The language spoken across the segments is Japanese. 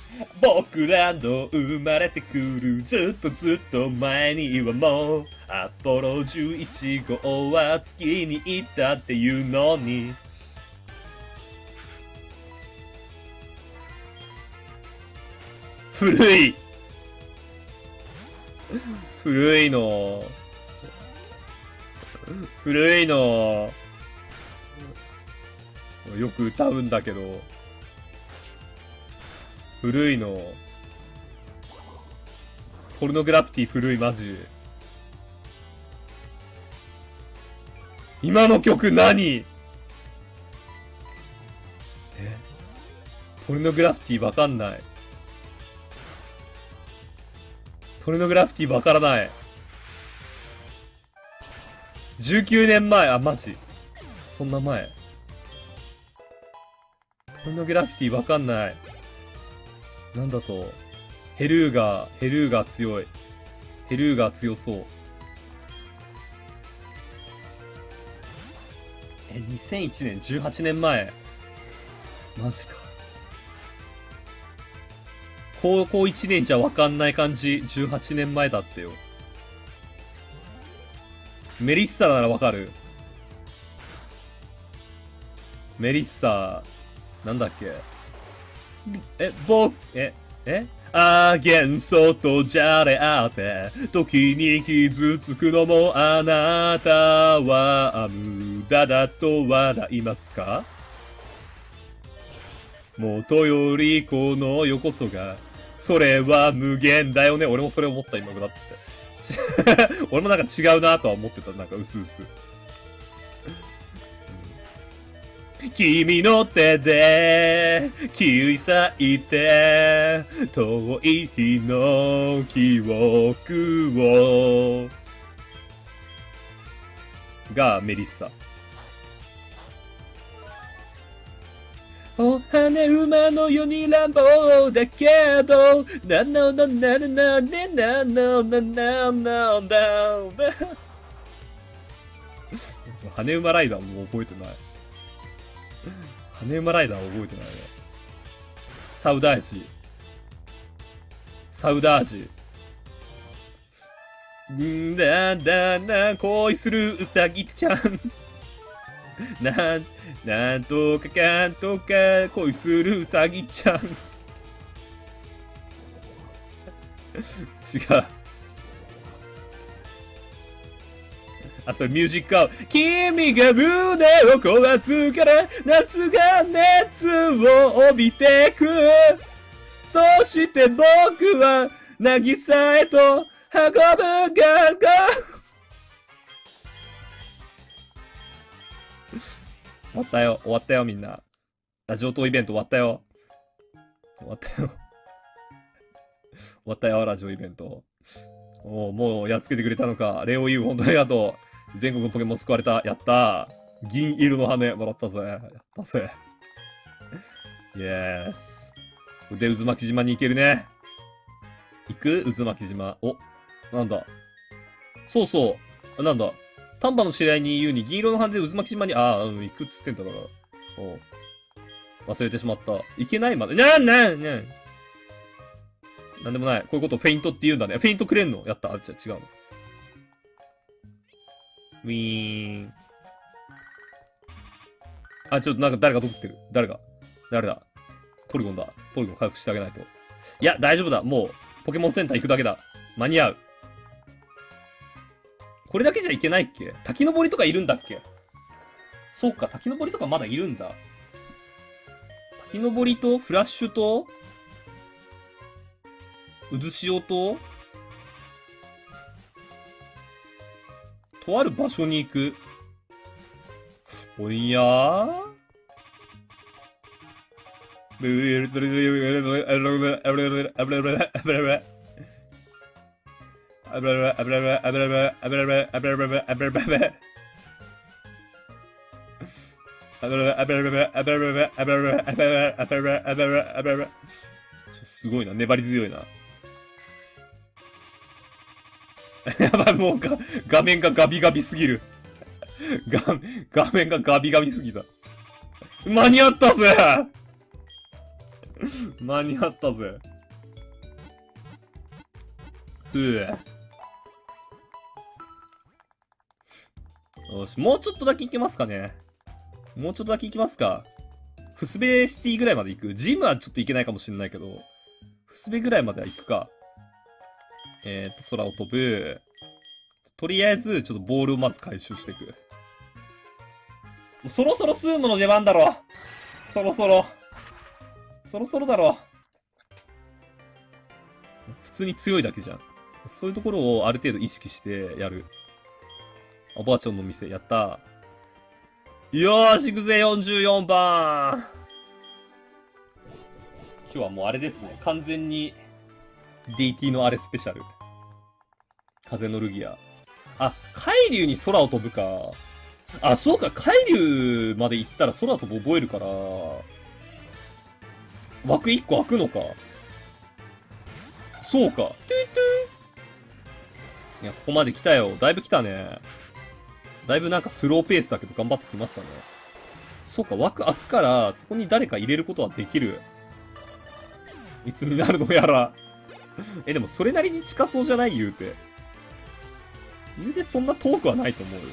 僕らの生まれてくるずっとずっと前にはもうアポロ11号は月に行ったっていうのに古い古いの古いのよく歌うんだけど古いのポルノグラフィティ古いマジ今の曲何ポルノグラフィティわかんないポルノグラフィティわからない19年前あマジそんな前ポルノグラフィティわかんないなんだとヘルーガ強いヘルーガ強そう2001年18年前マジか高校1年じゃわかんない感じ18年前だってよメリッサならわかるメリッサなんだっけ幻想とじゃれ合って、時に傷つくのもあなたは無駄だと笑いますか元よりこの世こそが、それは無限だよね。俺もそれ思った今だって。俺もなんか違うなとは思ってた。なんかうすうす。君の手で切り裂いて遠い日の記憶をがメリッサお羽馬のように乱暴だけどなのななななねなのなななな羽馬ライダーも覚えてない羽馬ライダー覚えてないね。サウダージ。サウダージ。んだんだんだん恋するうさぎちゃん。なんとかかんとか恋するうさぎちゃん。違う。あ、それミュージックアウト。君が胸を壊すから夏が熱を帯びてく。そして僕は渚へと運ぶが終わったよ。終わったよみんな。ラジオトーイベント終わったよ。終わったよ。終わったよ、ラジオイベント。もうやっつけてくれたのか。レオユー、本当にありがとう。全国のポケモン救われた。やったー。銀色の羽もらったぜ。やったぜ。イエース。で、渦巻島に行けるね。行く渦巻島。お、なんだ。そうそう。なんだ。丹波の知り合いに言うに銀色の羽で渦巻島に、行くっつってんだから。忘れてしまった。行けないまで。なんでもない。こういうことフェイントって言うんだね。フェイントくれんのやった。違うの。ウィーン。ちょっとなんか誰か取ってる。誰だポリゴンだ。ポリゴン回復してあげないと。いや、大丈夫だ。もう、ポケモンセンター行くだけだ。間に合う。これだけじゃいけないっけ？滝登りとかいるんだっけ？そうか、滝登りとかまだいるんだ。滝登りと、フラッシュと、渦潮と、とある場所に行く。おいやーすごいな、粘り強いな。やばい、もう画面がガビガビすぎる。画面がガビガビすぎた。間に合ったぜ間に合ったぜ。よし、もうちょっとだけ行けますかね。もうちょっとだけ行きますか。フスベシティぐらいまで行く。ジムはちょっと行けないかもしれないけど、フスベぐらいまでは行くか。空を飛ぶ。とりあえず、ちょっとボールをまず回収していく。そろそろスームの出番だろ。そろそろ。そろそろだろ。普通に強いだけじゃん。そういうところをある程度意識してやる。おばあちゃんの店、やったー。よーし、行くぜ、44番。今日はもうあれですね。完全に、DT のあれスペシャル。風のルギア。あ、海竜に空を飛ぶか。あ、そうか、海竜まで行ったら空飛ぶ覚えるから、枠1個開くのか。そうか。トゥートゥー。いや、ここまで来たよ。だいぶ来たね。だいぶなんかスローペースだけど頑張ってきましたね。そうか、枠開くから、そこに誰か入れることはできる。いつになるのやら。でもそれなりに近そうじゃない言うて。言うてそんな遠くはないと思うよ。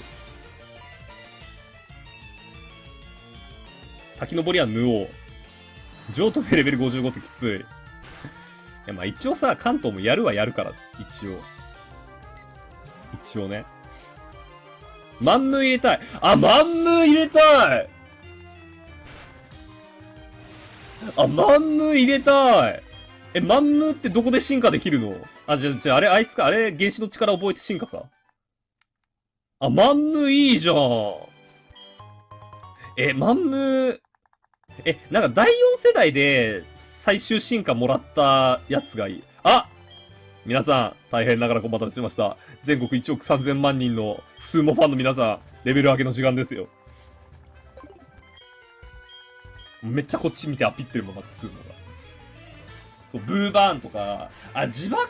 滝登りはヌオ。譲渡でレベル55ってきつい。いや、まあ一応さ、関東もやるはやるから、一応。一応ね。マンムー入れたい。あ、マンムー入れたい。あ、マンムー入れたい。マンムーってどこで進化できるの？あ、じゃあ、あれ、あいつか、あれ、原子の力覚えて進化か。あ、マンムーいいじゃん。マンムー、なんか第4世代で最終進化もらったやつがいい。あ！皆さん、大変ながらお待たせしました。全国1億3000万人のスーモファンの皆さん、レベル上げの時間ですよ。めっちゃこっち見てアピってるもんだって、スーモが。そう、ブーバーンとか、あ、ジバ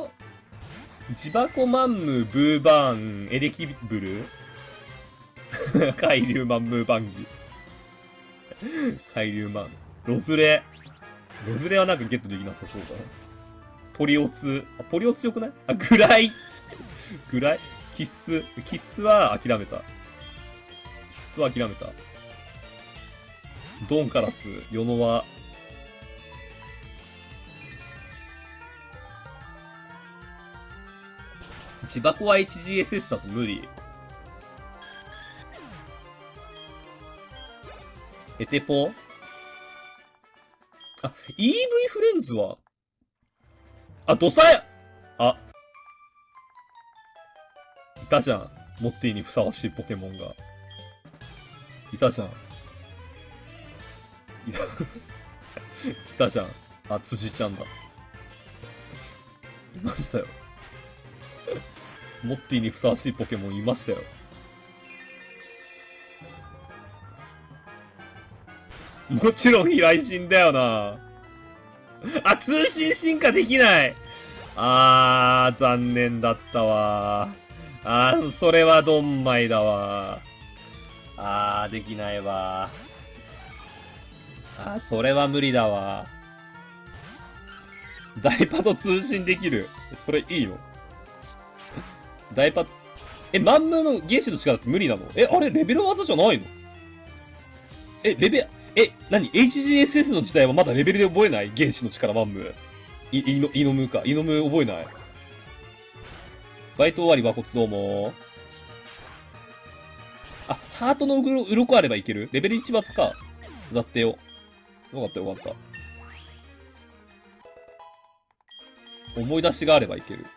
コマンムー、ブーバーン、エレキブル海流マンムーバンギ。海流マン。ロズレはなんかゲットできなさそうだな。ポリオツ。あ、ポリオツ強くない？あ、グライキッスは諦めた。ドンカラス、ヨノワ。千葉コは HGSS だと無理。エテポあ、EV フレンズはあ、ドサヤあ、いたじゃん。モッティにふさわしいポケモンが。いたじゃん。いたじゃん。あ、辻ちゃんだ。いましたよ。モッティにふさわしいポケモンいましたよ。もちろん飛来神だよな。あ、通信進化できない。残念だったわ。それはドンマイだわ。できないわ。それは無理だわ。ダイパと通信できる。それいいの？ダイパと、マンムーの原子の力って無理なの？あれレベル技じゃないの？何 ?HGSS の時代はまだレベルで覚えない？原子の力マンムー。イノムーか。イノムー覚えない。バイト終わり和骨どうも。あ、ハートの鱗あればいける？レベル1バツか。だってよ。よかったよかった。思い出しがあればいける。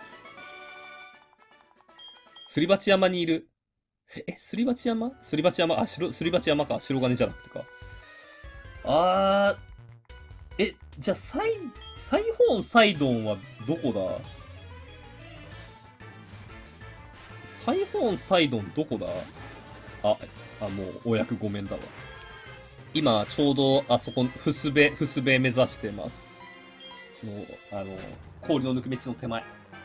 すり鉢山にいる。すり鉢山？すり鉢山、すり鉢山か。白金じゃなくてか。じゃあ、サイホーンサイドンはどこだ？サイホーンサイドンどこだ？もう、お役ごめんだわ。今、ちょうど、あそこ、フスベ目指してます。氷の抜け道の手前。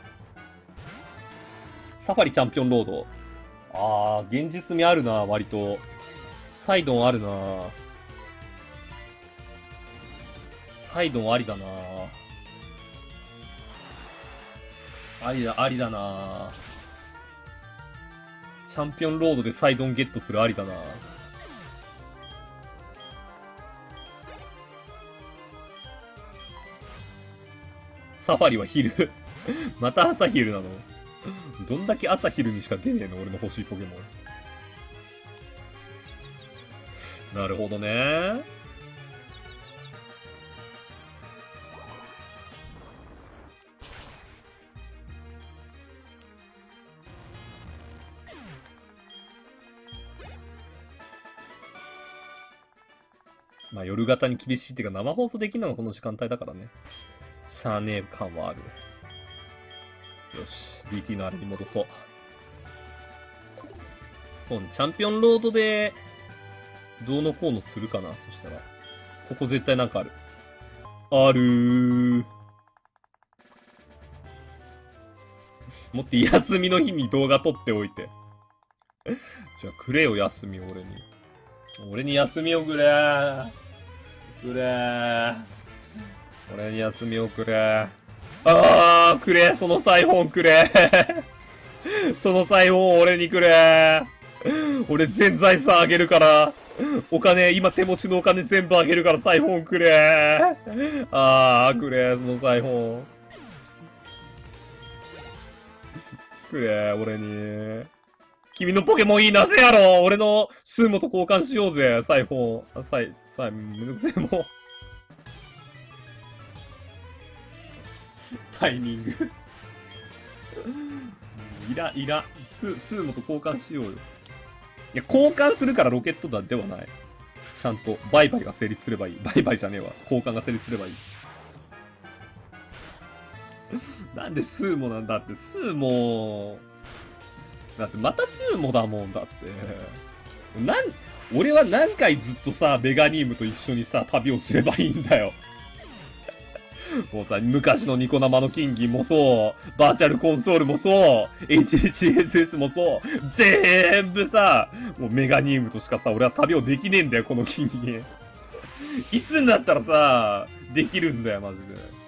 サファリチャンピオンロード。現実味あるな、割と。サイドンあるな。 サイドンありだな。ありだな。チャンピオンロードでサイドンゲットするありだな。サファリはヒルまた朝ヒルなのどんだけ朝ヒルにしか出ねえの俺の欲しいポケモン。なるほどね。まあ夜型に厳しいっていうか生放送できるのがこの時間帯だからね。しゃあねえ感はある。よし、DT のあれに戻そう。そうね、チャンピオンロードで、どうのこうのするかな、そしたら。ここ絶対なんかある。あるー。もって休みの日に動画撮っておいて。じゃあくれよ、休みを俺に。俺に休みをくれー。くれー。俺に休みをくれ。くれ。そのサイフォンくれ。そのサイフォン俺にくれ。俺全財産あげるから。お金、今手持ちのお金全部あげるからサイフォンくれ。くれ。そのサイフォン。くれ、俺に。君のポケモンいいなせやろ。俺のスーモと交換しようぜ、サイフォン。めんどくせえもう。タイミングいら。スーモと交換しようよ。いや、交換するからロケット弾ではない。ちゃんと、売買が成立すればいい。売買じゃねえわ。交換が成立すればいい。なんでスーモなんだって、スーモだってまたスーモだもんだって。俺は何回ずっとさ、メガニームと一緒にさ、旅をすればいいんだよ。もうさ、昔のニコ生の金銀もそう、バーチャルコンソールもそう、HCSS もそう、全部さ、もうメガニームとしかさ、俺は旅をできねえんだよ、この金銀。いつになったらさ、できるんだよ、マジで。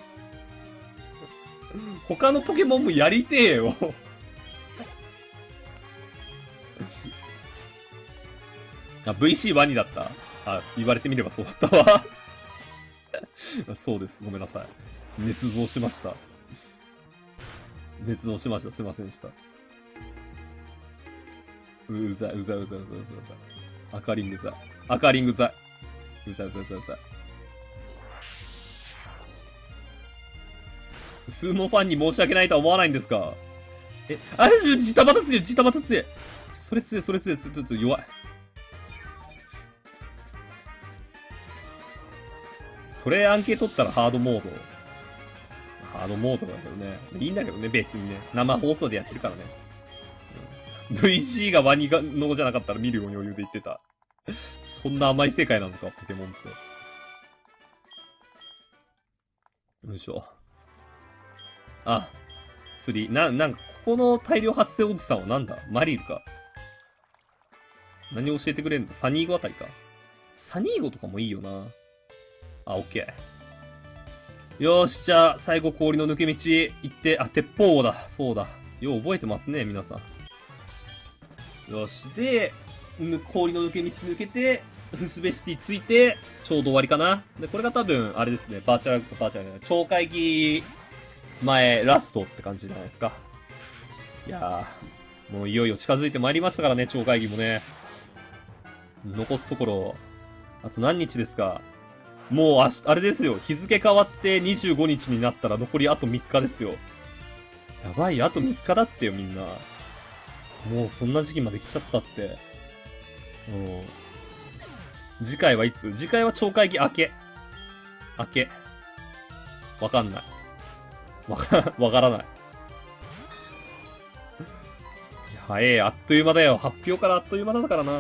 他のポケモンもやりてえよ。VC ワニだった？言われてみればそうだったわ。そうです。ごめんなさい。捏造しました。捏造しました。すいませんでした。うざい。アカリングザイ。うざい。スーモファンに申し訳ないとは思わないんですか？ジタバタ強い。それ強い。弱い。それアンケート取ったらハードモードだけどね。いいんだけどね、別にね。生放送でやってるからね。VC がワニのじゃなかったら見るように余裕で言ってた。そんな甘い世界なのか、ポケモンって。よいしょ。釣り。なんか、ここの大量発生おじさんはなんだ？マリルか。何教えてくれんだ？サニーゴあたりか。サニーゴとかもいいよな。オッケー。よーし、じゃあ、最後氷の抜け道行って、鉄砲王だ。そうだ。よう覚えてますね、皆さん。よし、で、氷の抜け道抜けて、フスベシティついて、ちょうど終わりかな。で、これが多分、あれですね、バーチャル、超会議前、ラストって感じじゃないですか。いやー、もういよいよ近づいてまいりましたからね、超会議もね。残すところ、あと何日ですか？もうあれですよ。日付変わって25日になったら残りあと3日ですよ。やばい、あと3日だってよ、みんな。もうそんな時期まで来ちゃったって。次回はいつ？次回は超会議明け。わかんない。わからない。早え、あっという間だよ。発表からあっという間だからな。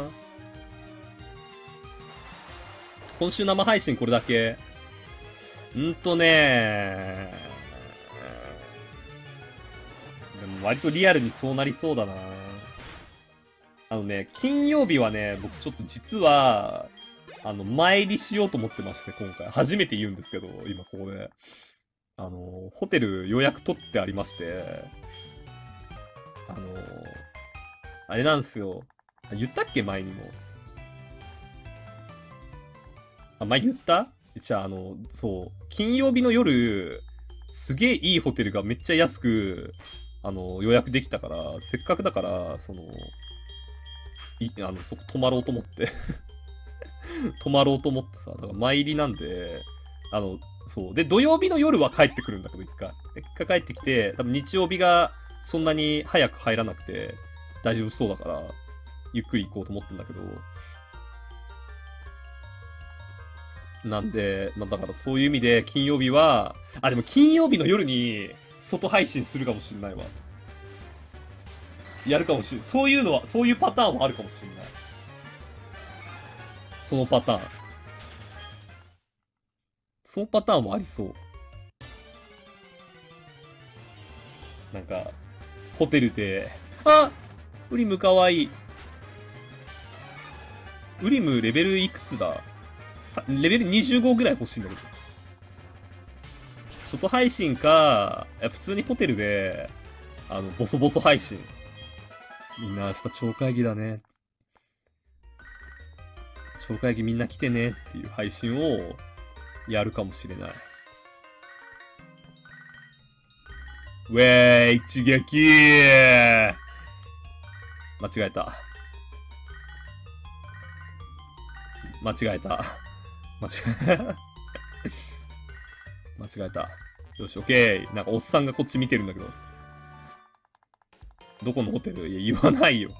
今週生配信これだけ。でも割とリアルにそうなりそうだな。金曜日はね、僕ちょっと実は、 前入りしようと思ってまして、今回。初めて言うんですけど、今ここで。ホテル予約取ってありまして、あれなんですよ。言ったっけ前にも。前言ったじゃあ、そう。金曜日の夜、すげえいいホテルがめっちゃ安く、予約できたから、せっかくだから、そこ泊まろうと思って泊まろうと思ってさ、だから前入りなんで、そう。で、土曜日の夜は帰ってくるんだけど、一回。一回帰ってきて、多分日曜日がそんなに早く入らなくて、大丈夫そうだから、ゆっくり行こうと思ってんだけど、なんで、まあだからそういう意味で金曜日は、でも金曜日の夜に外配信するかもしんないわ。やるかもしんない。そういうのは、そういうパターンはあるかもしんない。そのパターン。そのパターンもありそう。なんか、ホテルで、ウリムかわいい。ウリムレベルいくつだレベル25ぐらい欲しいんだけど。外配信か、普通にホテルで、ボソボソ配信。みんな明日超会議だね。超会議みんな来てねっていう配信をやるかもしれない。ウェーイ一撃間違えた。間違えた。間違えた。よし、オッケー。なんかおっさんがこっち見てるんだけど。どこのホテル？いや、言わないよ。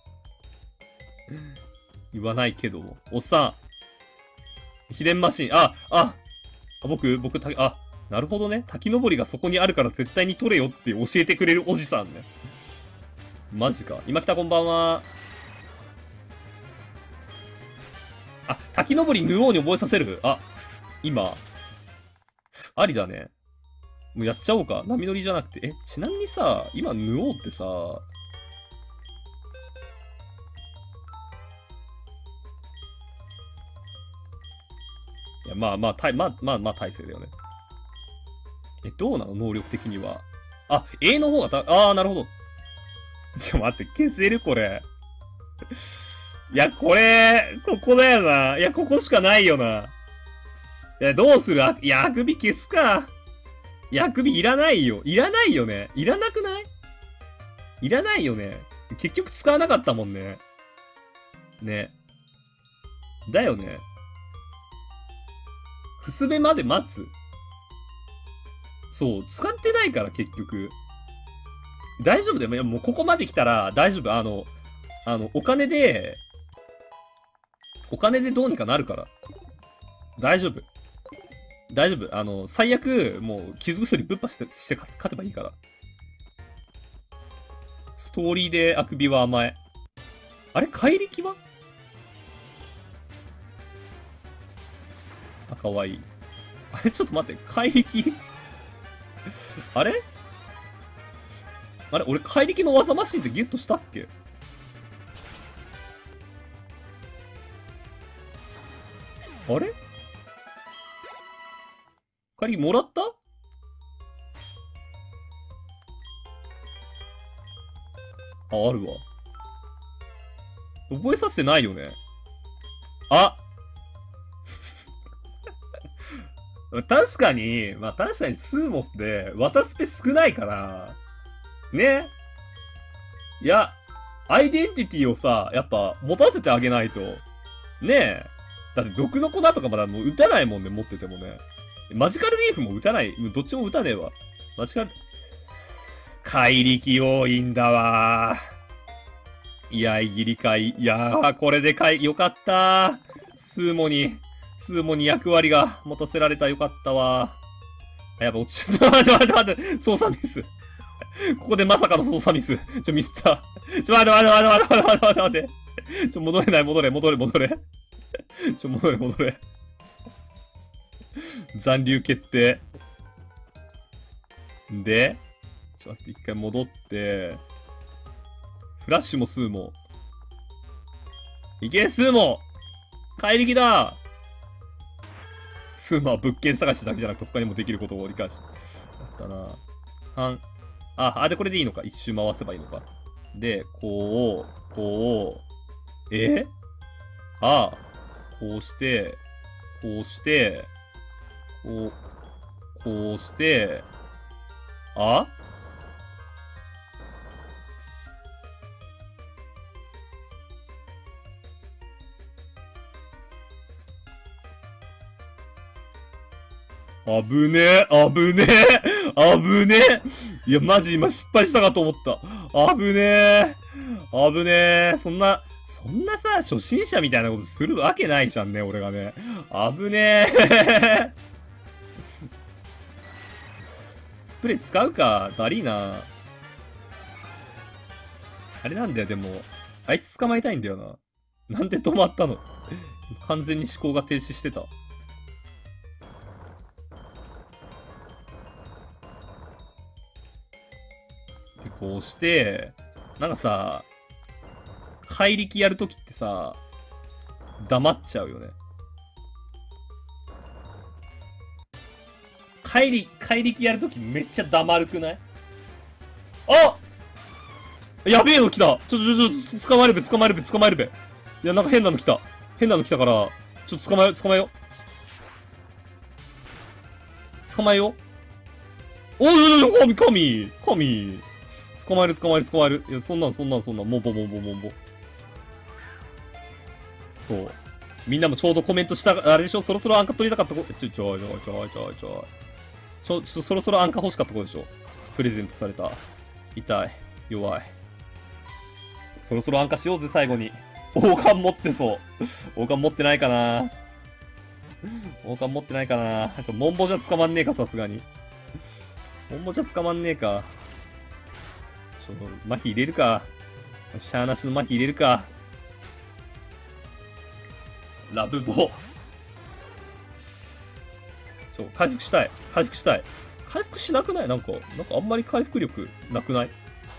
言わないけど。おっさん。秘伝マシン。僕、なるほどね。滝登りがそこにあるから絶対に取れよって教えてくれるおじさんね。マジか。今来たこんばんは。滝登りヌオーに覚えさせる？今。ありだね。もうやっちゃおうか。波乗りじゃなくて。ちなみにさ、今ヌオーってさ、いや、まあ、大勢だよね。どうなの能力的には。A の方がなるほど。待って、消せるこれ。いや、ここだよな。いや、ここしかないよな。いや、どうするいや、あくび消すか。いや、あくびいらないよ。いらないよね。いらなくない？いらないよね。結局使わなかったもんね。ね。だよね。ふすべまで待つ。そう、使ってないから結局。大丈夫だよ。いや、もうここまで来たら大丈夫。お金でどうにかなるから。大丈夫。大丈夫。最悪、もう、傷薬ぶっぱして勝てばいいから。ストーリーであくびは甘え。あれ怪力はかわいい。あれちょっと待って、怪力あれ俺怪力の技マシンってゲットしたっけ？あれ怪力もらった？あるわ。覚えさせてないよね。確かにスーモって技スペ少ないから、ね。いや、アイデンティティをさ、やっぱ持たせてあげないと。ねえ。だって毒の粉とかまだもう打たないもんね、持っててもね。マジカルリーフも打たない。どっちも打たねえわ。マジカル、怪力多いんだわ。いや、イギリ怪。いやー、これでよかったー。スーモに役割が持たせられたよかったわ。やっぱ落ちちゃった。待って。操作ミス。ここでまさかの操作ミス。ミスった。待って。戻れない、戻れ。戻れ。残留決定。で、待って、一回戻って、フラッシュもスーモ。いけ、スーモ怪力だ。まあ物件探しだけじゃなくて他にもできることを理解したな。で、これでいいのか。一周回せばいいのか。で、こう、こうして、こうして、こうして、危ねえ、危ねえ、危ねえ。いや、マジ今失敗したかと思った。危ねえ、危ねえ。そんなさ、初心者みたいなことするわけないじゃんね、俺がね。危ねえ。スプレー使うか、だりーな。あれなんだよ、でも。あいつ捕まえたいんだよな。なんで止まったの？完全に思考が停止してた。で、こうして、なんかさ、怪力やるときってさ、黙っちゃうよね。怪力やるときめっちゃ黙るくない？あ！やべえの来た。捕まえるべ。いや、なんか変なの来たから、ちょっと捕まえよ。捕まえよ。おい、神。捕まえる。いや、そんなん、もぼ。そう。みんなもちょうどコメントした、あれでしょ、そろそろアンカ取りたかった子、そろそろアンカ欲しかった子でしょ。プレゼントされた。痛い。弱い。そろそろアンカしようぜ、最後に。王冠持ってそう。王冠持ってないかな。モンボじゃ捕まんねえか、さすがに。モンボじゃ捕まんねえか。麻痺入れるか。シャーなしの麻痺入れるか。ラブボ。回復したい。回復しなくない？なんかあんまり回復力なくない？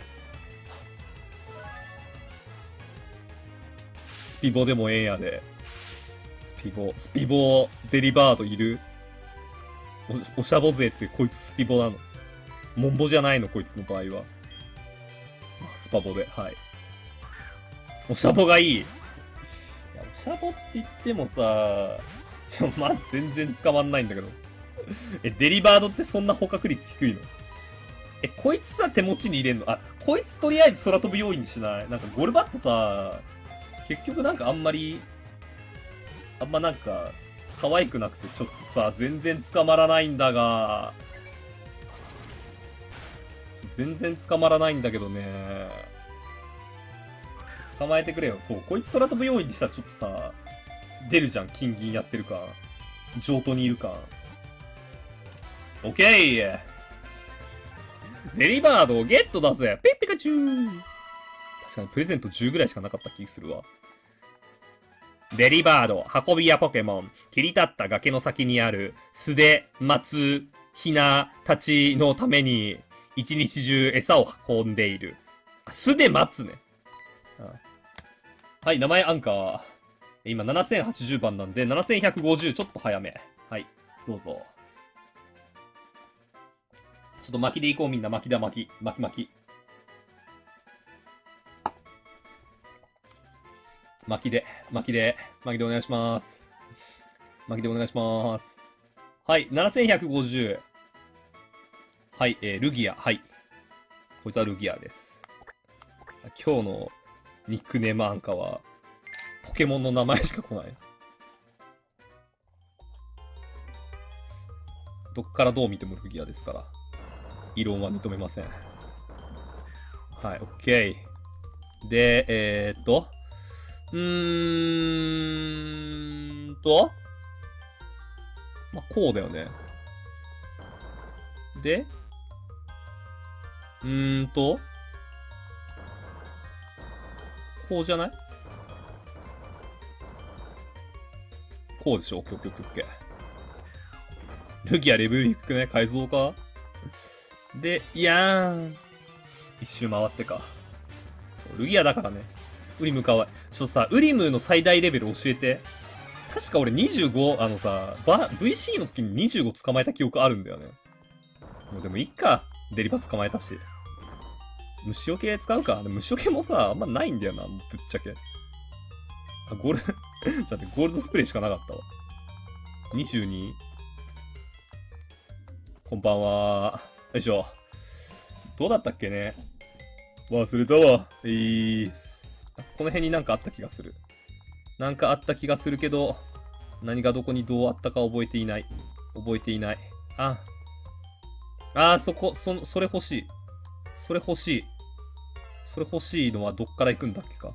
スピボでもええんやで。スピボデリバードいる？おしゃぼ勢ってこいつスピボなの？モンボじゃないのこいつの場合は。スパボで、はい。おしゃぼがいい。いや、おしゃぼって言ってもさ、全然捕まんないんだけど。デリバードってそんな捕獲率低いの？こいつさ、手持ちに入れんの？こいつとりあえず空飛ぶ要因にしない？なんかゴルバットさ、結局なんかあんまなんか、可愛くなくてちょっとさ、全然捕まらないんだが、全然捕まらないんだけどね。捕まえてくれよ。そう、こいつ空飛ぶ要因にしたらちょっとさ、出るじゃん。金銀やってるか。上都にいるか。オッケー！デリバードをゲットだぜ！ピッピカチュー！確かにプレゼント10ぐらいしかなかった気するわ。デリバード、運び屋ポケモン、切り立った崖の先にある、素手、松、ひな、たちのために、一日中餌を運んでいる。素手待つね。はい、名前アンカー。今7080番なんで、7150、ちょっと早め。はい、どうぞ。ちょっと巻きでいこうみんな、巻き。巻きでお願いします。はい、7150。はい、ルギア。はい。こいつはルギアです。今日のニックネームアンカは、ポケモンの名前しか来ない。どっからどう見てもルギアですから。異論は認めません。はい、オッケー。で、まあ、こうだよね。で、こうじゃない？こうでしょ？オッケー。ルギアレベル低くね？改造か？で、いやーん。一周回ってか。そう、ルギアだからね。ウリムかわいい。ちょっとさ、ウリムの最大レベル教えて。 確か俺25、VC の時に25捕まえた記憶あるんだよね。もうでもいっか。デリバ捕まえたし。虫除け使うか。でも虫除けもさ、あんまないんだよな、ぶっちゃけ。あ、ゴールちょっと待って、ゴールドスプレーしかなかったわ。22。こんばんは。よいしょ。どうだったっけね。忘れたわ。この辺になんかあった気がする。なんかあった気がするけど、何がどこにどうあったか覚えていない。覚えていない。それ欲しい。それ欲しい。それ欲しいのはどっから行くんだっけか。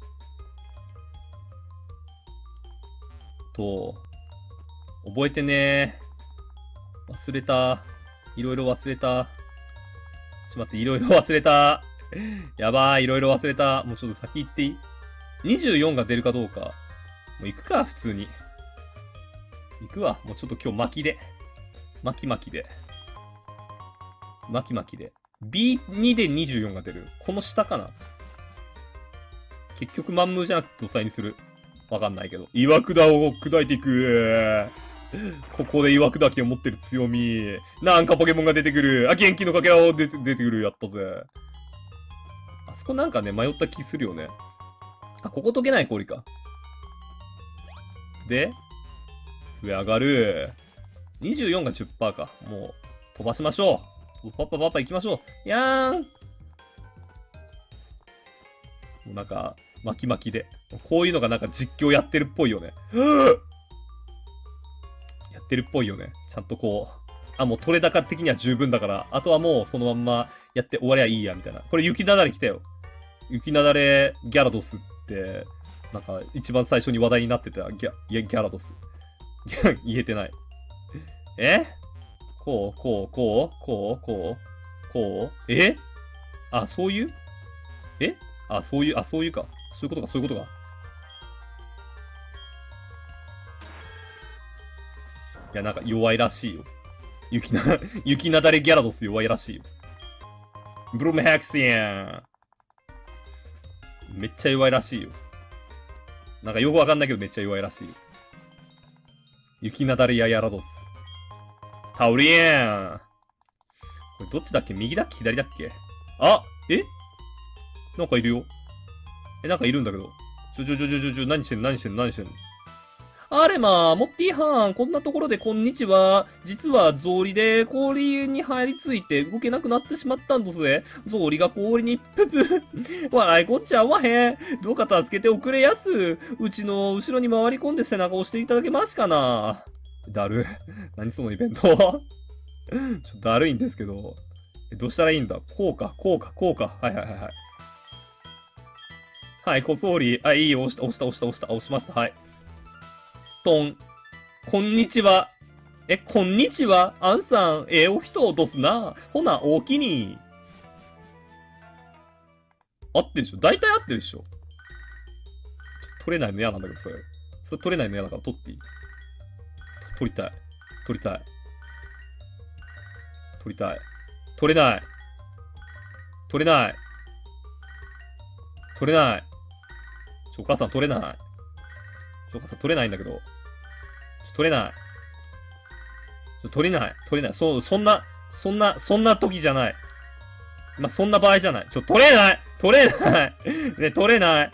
覚えてねー。忘れた。いろいろ忘れた。待って、いろいろ忘れた。やばい、いろいろ忘れた。もうちょっと先行っていい？ 24 が出るかどうか。もう行くか、普通に。行くわ。もうちょっと今日巻きで。巻きで。B2 で24が出る。この下かな？結局マンムーじゃなくて土彩にする。わかんないけど。岩砕を砕いていく。ここで岩砕きを持ってる強み。なんかポケモンが出てくる。元気のかけらを出てくる。やったぜ。あそこなんかね、迷った気するよね。ここ解けない氷か。で、上上がる。24が 10% か。もう、飛ばしましょう。パッパ行きましょう。やーん。もうなんか、巻きで。こういうのがなんか実況やってるっぽいよね。やってるっぽいよね。ちゃんとこう。もう取れ高的には十分だから、あとはもうそのまんまやって終わりゃいいや、みたいな。これ雪なだれ来たよ。雪なだれギャラドスって、なんか一番最初に話題になってたギャラドス。言えてない。こうそういうそういうか。そういうことか。いや、なんか弱いらしいよ。雪なだれギャラドス弱いらしいよ。ブルームヘクシアン。めっちゃ弱いらしいよ。なんかよくわかんないけどめっちゃ弱いらしいよ。雪なだれやラドス。タウリエン。これどっちだっけ？右だっけ左だっけ？なんかいるよ。なんかいるんだけど。何してんのあれまあ、モッティハン、こんなところでこんにちは。実は草履で氷に入りついて動けなくなってしまったんどすぜ。草履が氷にププ。笑いこっちゃわへん。どうか助けておくれやす。うちの後ろに回り込んで背中を押していただけますかな。だる。何そのイベントちょっとだるいんですけど。どうしたらいいんだ？こうか。はい。はい、小草履。いいよ。押しました。はい。こんにちは。こんにちは。アンさん、お人を落とすな。ほな、おおきに。合ってるでしょ？大体合ってるでしょ？取れないの嫌なんだけど、それ。それ取れないの嫌だから取っていい？取りたい。取れない。お母さん取れない。お母さん取れないんだけど。取れない。そんな時じゃない。そんな場合じゃない。取れないね、取れない。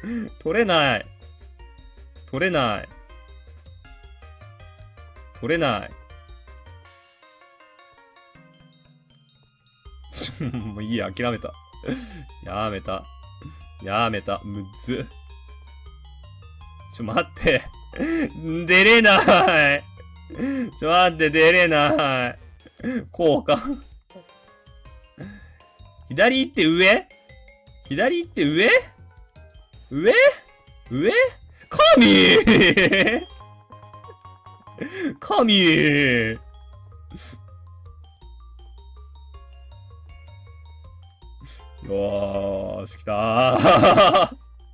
もういいや、諦めた。やめた。むず。待って。出れない。待って、出れない。こうか。左行って上神よーし、来たー。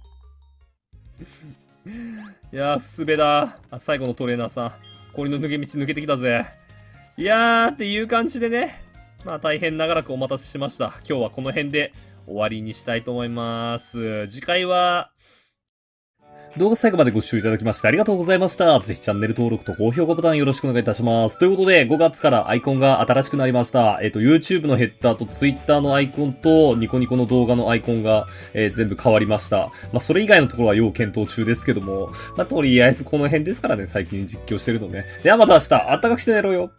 いやー、不滑だ。最後のトレーナーさん。氷の抜け道抜けてきたぜ。いやー、っていう感じでね。大変長らくお待たせしました。今日はこの辺で終わりにしたいと思います。次回は、 動画最後までご視聴いただきましてありがとうございました。ぜひチャンネル登録と高評価ボタンよろしくお願いいたします。ということで、5月からアイコンが新しくなりました。YouTube のヘッダーと Twitter のアイコンとニコニコの動画のアイコンが、全部変わりました。それ以外のところは要検討中ですけども、とりあえずこの辺ですからね、最近実況してるのね。ではまた明日、あったかくして寝ろよ。